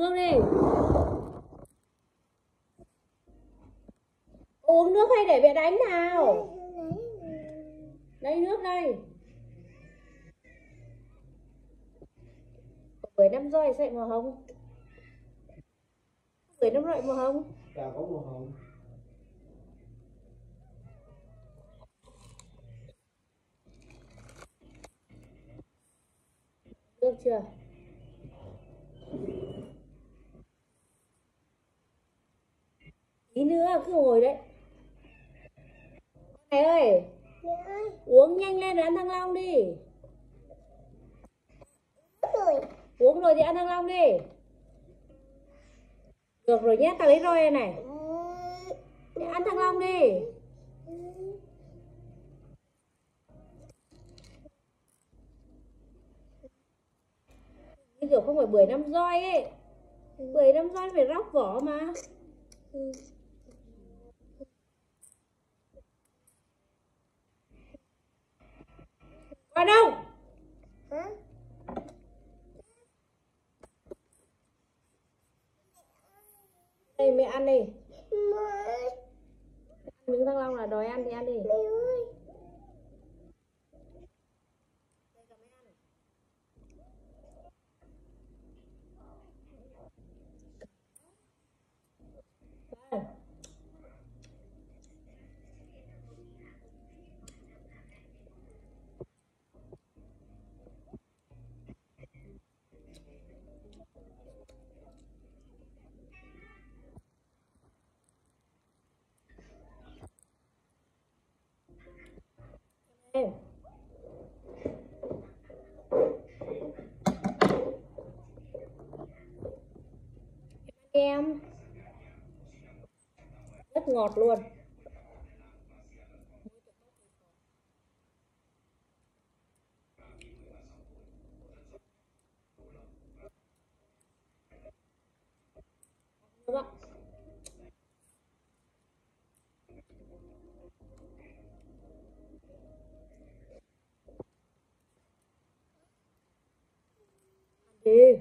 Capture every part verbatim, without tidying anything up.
nước đi. Uống nước hay để mẹ đánh nào. Đây nước đây. Bưởi năm roi sẽ màu hồng. Bưởi năm roi màu hồng. Chả có màu hồng. Được chưa? Tí nữa cứ ngồi đấy. Này ơi. Ơi. Uống nhanh lên rồi ăn thăng long đi. Rồi. Uống rồi thì ăn thăng long đi. Được rồi nhé, tao lấy roi này. Thì ăn thăng long đi. Như kiểu không phải bưởi năm roi ấy. Bưởi năm roi phải róc vỏ mà. Vào đâu? Hả? Đây mẹ ăn đi. Mẹ. Miếng thăng long là đòi ăn thì ăn đi. Mẹ ơi. Đây. Em rất ngọt luôn. Đúng không ạ? Đi.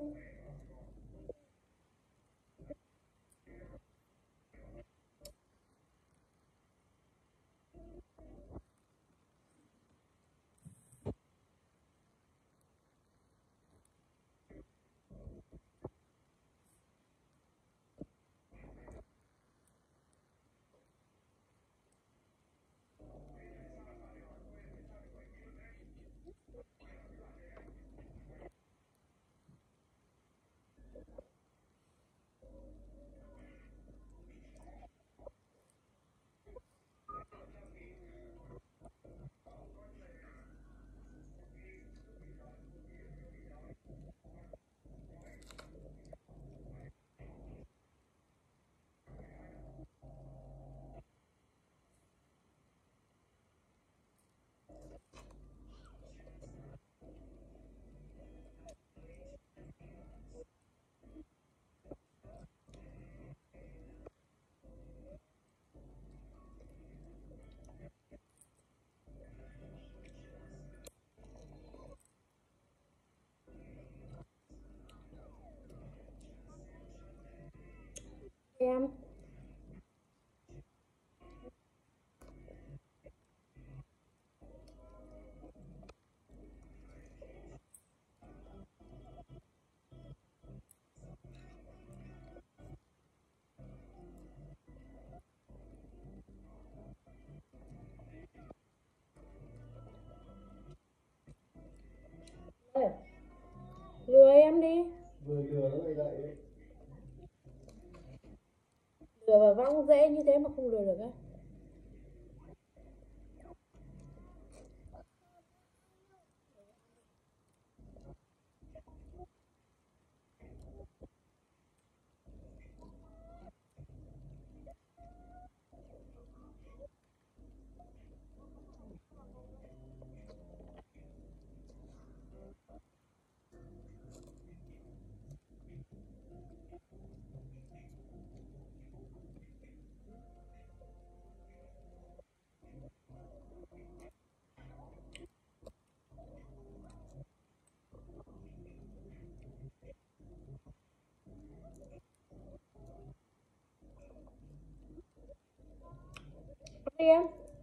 Em lừa em đi. Vừa lừa nó lại dậy. Lừa vào vong dễ như thế mà không lừa được á. em.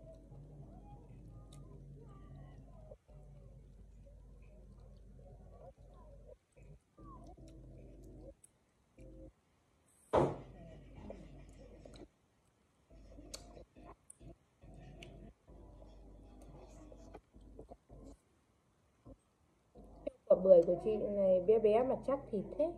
Quả bưởi của chị này bé bé mà chắc thịt thế.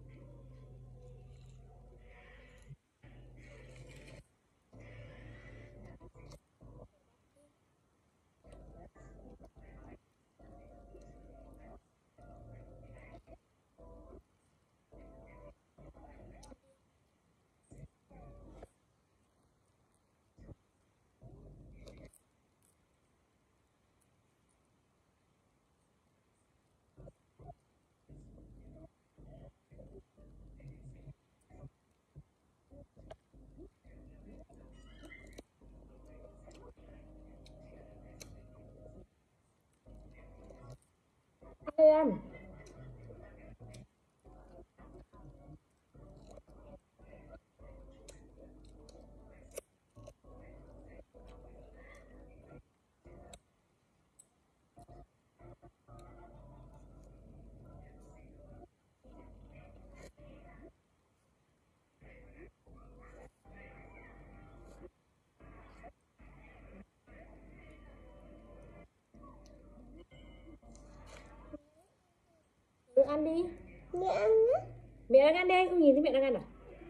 Em. Tự ăn đi. Mẹ ăn á. Mẹ đang ăn đây, không nhìn thấy mẹ đang ăn à?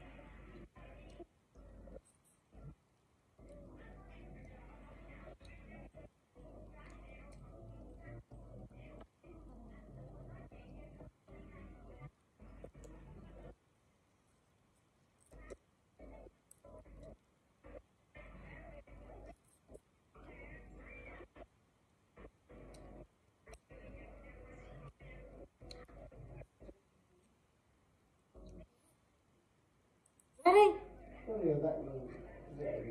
Ra đây. Có điều dạy dạy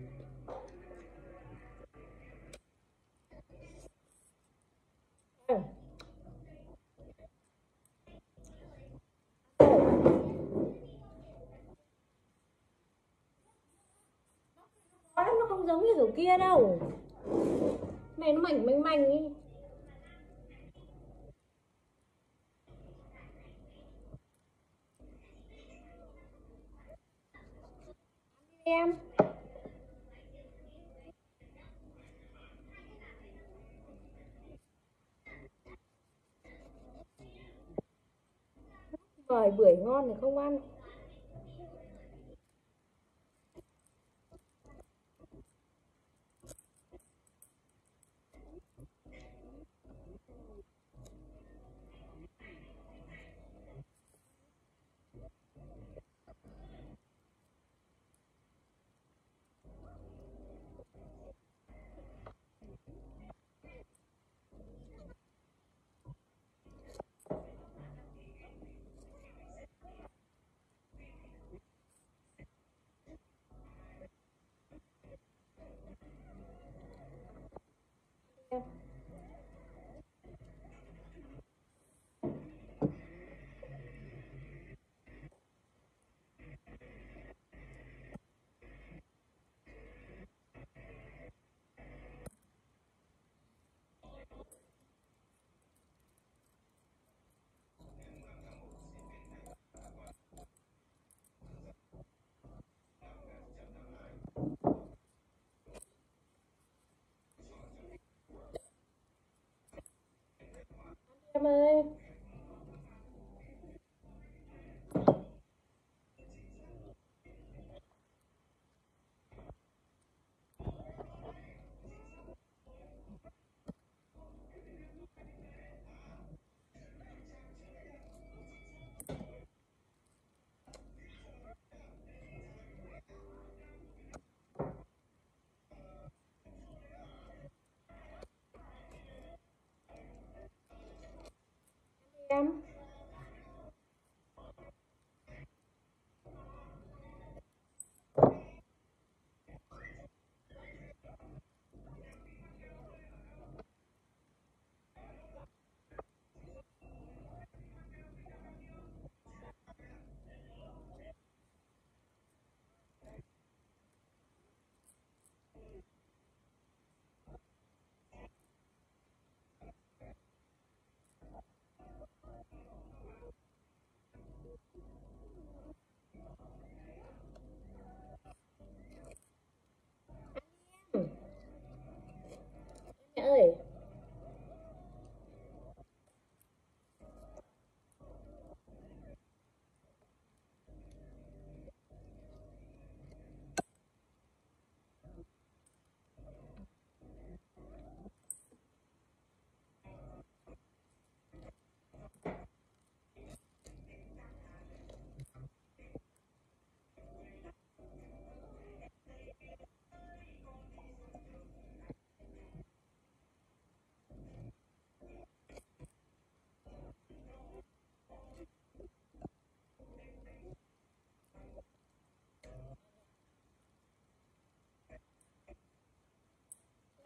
À. Nó không giống như kiểu kia đâu. Này nó mảnh manh manh ý. Em. Rồi bưởi ngon thì không ăn.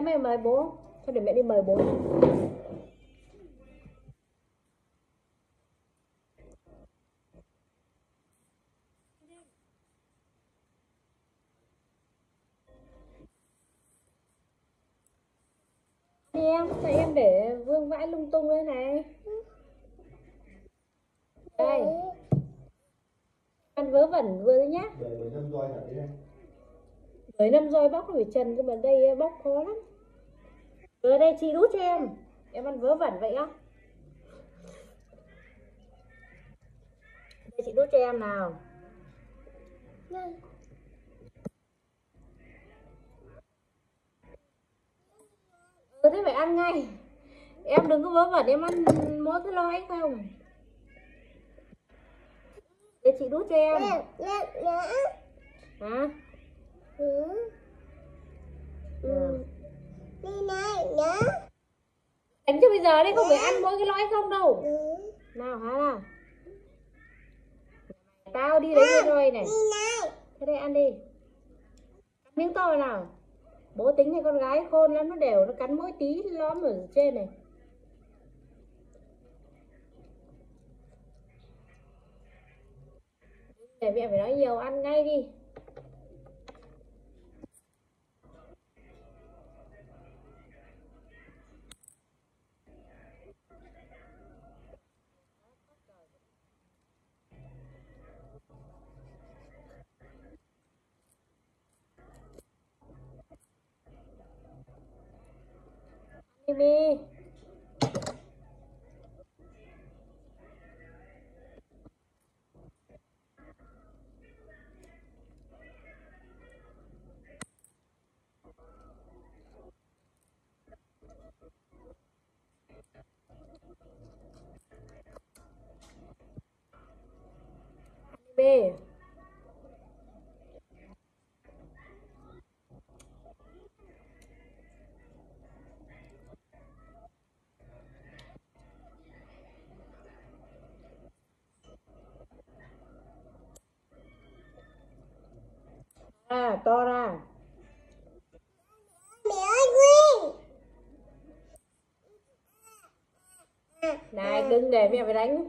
Mẹ mời bố. Thôi để mẹ đi mời bố. Đi em, tại em để vương vãi lung tung đây này. Đây. Ăn vớ vẩn vừa đấy nhá. Bưởi năm roi thật đấy. Bưởi năm roi bóc phải trần, cơ mà đây bóc khó lắm. Vừa đây chị đút cho em. Em ăn vớ vẩn vậy á. Đây chị đút cho em nào. Ừ, thế phải ăn ngay. Em đừng có vớ vẩn, em ăn mỗi cái lon ấy không. Để chị đút cho em. Hả? Ừ. Đi này nhá. Đánh cho bây giờ đấy, không phải ăn mỗi cái lõi không đâu. Nào hả nào. Tao đi đấy rồi này. Thế đây ăn đi. Cắn miếng to rồi nào. Bố tính này con gái khôn lắm, nó đều nó cắn mỗi tí lõm ở trên này. Để mẹ phải nói nhiều, ăn ngay đi. Mimi. Mimi. À, to ra. Mẹ ơi Quyên. Này đừng để mẹ phải đánh.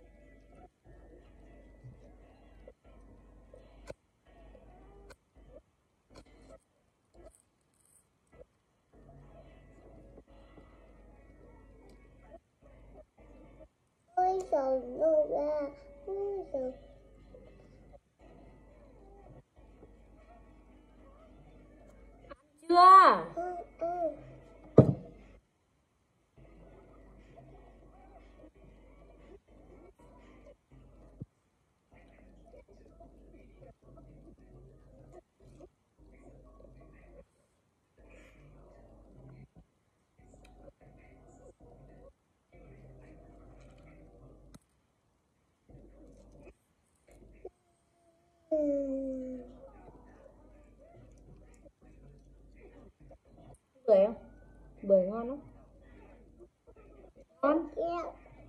Ôi trời ơi ra. Ôi trời. Chưa. Ừ, ừ. Ừ. Bưởi không? Bưởi ngon lắm. Ngon. Yeah.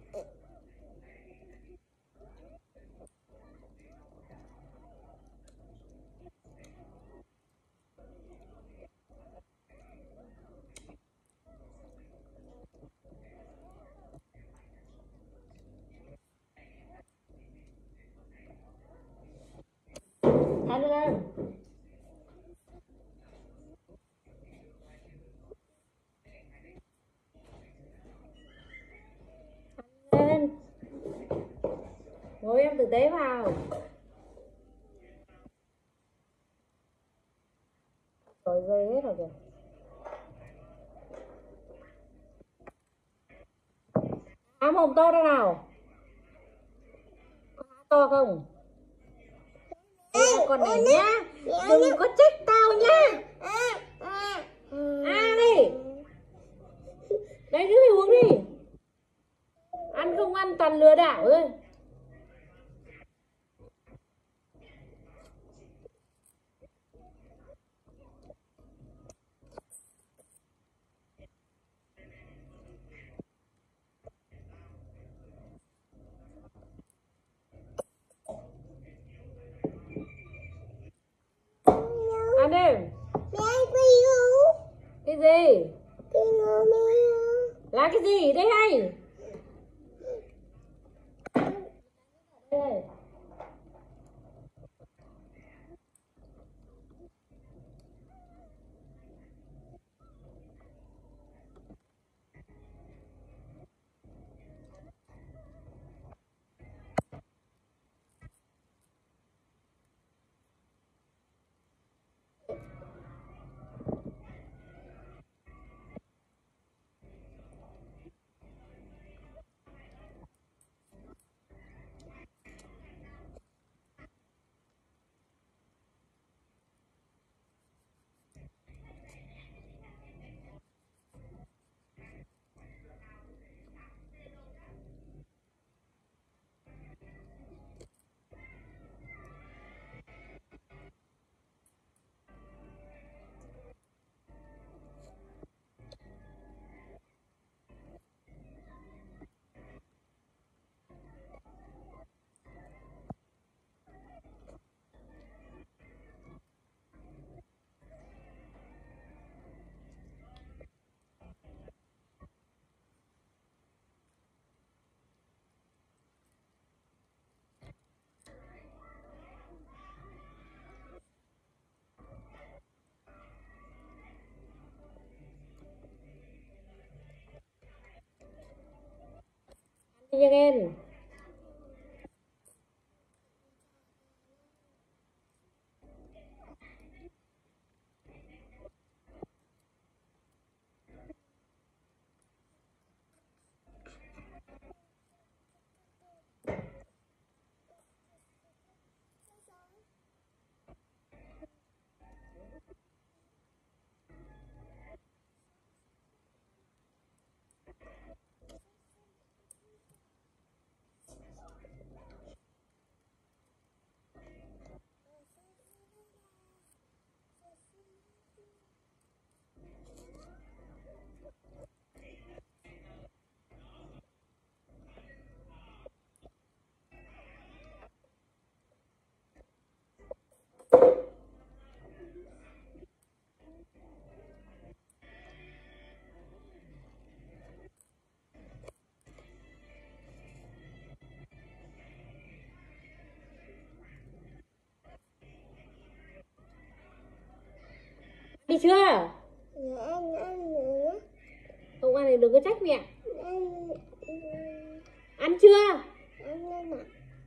Ăn lên. Ăn lên. Ngồi em tử tế vào. Rồi rơi hết rồi kìa. Há mồm to ra nào. Có há to không? Ê, con này nhá. Đừng có trách tao nhá. À đi. Đấy đứa mày uống đi. Ăn không ăn toàn lừa đảo ơi. Ăn đi. Mẹ ơi Quyên. Đi Cái gì? Cái ngô mèo. Là cái gì? Đây hay. Đây. Again. Đi chưa? Dạ ăn ăn nữa. Không ăn thì đừng có trách mẹ. Ăn Ăn chưa? ăn lên mà.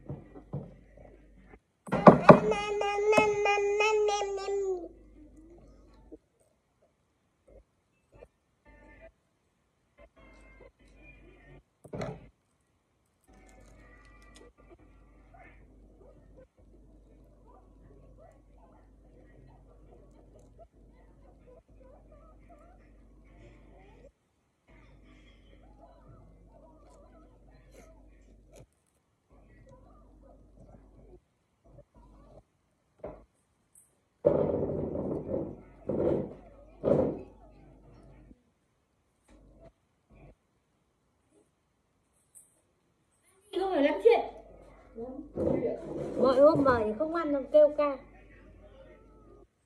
Ăn ăn ăn ăn ăn ăn ăn ăn. Không phải lắm chuyện. Mọi hôm mời thì không ăn, kêu ca.